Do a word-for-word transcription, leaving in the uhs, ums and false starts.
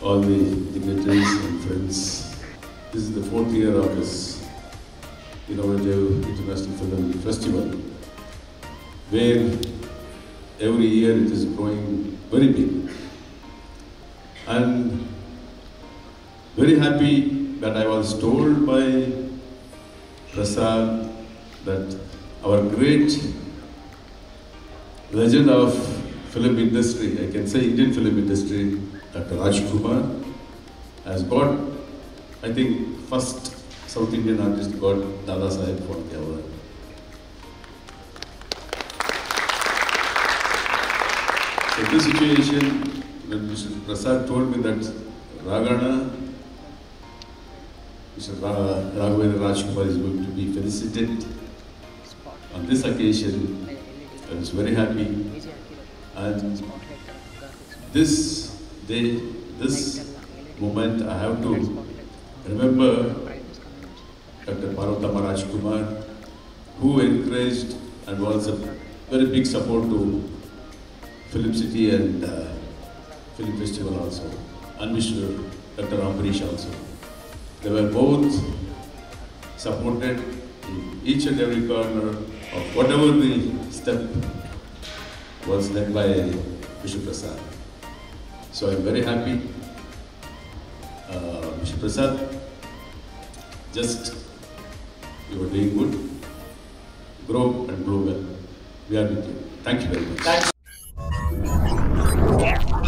all the dignitaries and friends. This is the fourth year of this innovative international film festival, where every year it is growing very big. And very happy that I was told by Prasad that our great legend of film industry, I can say Indian film industry, Doctor Kumar, has got, I think, first South Indian artist got Dada Saheb for the award. So this situation, when Mister Prasad told me that Ragana, Mister Ra Raghavendra Rajkumar is going to be felicitated on this occasion, I was very happy. And this day, this moment, I have to remember Doctor Parvatama Rajkumar, who encouraged and was a very big support to Film City and uh, Film Festival also, and Mister Doctor Ambarish also. They were both supported in each and every corner of whatever the step was led by Mister Prasad. So I am very happy. Uh, Mister Prasad, just you were doing good. Grow and grow well. We are with you. Thank you very much. Thanks.